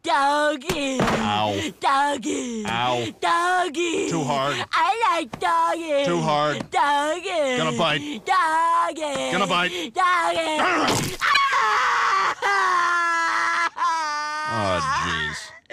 Doggy. Ow. Doggy. Ow. Doggy. Too hard. I like doggy. Too hard. Doggy. Gonna bite. Doggy. Gonna bite. Doggy. Oh, jeez.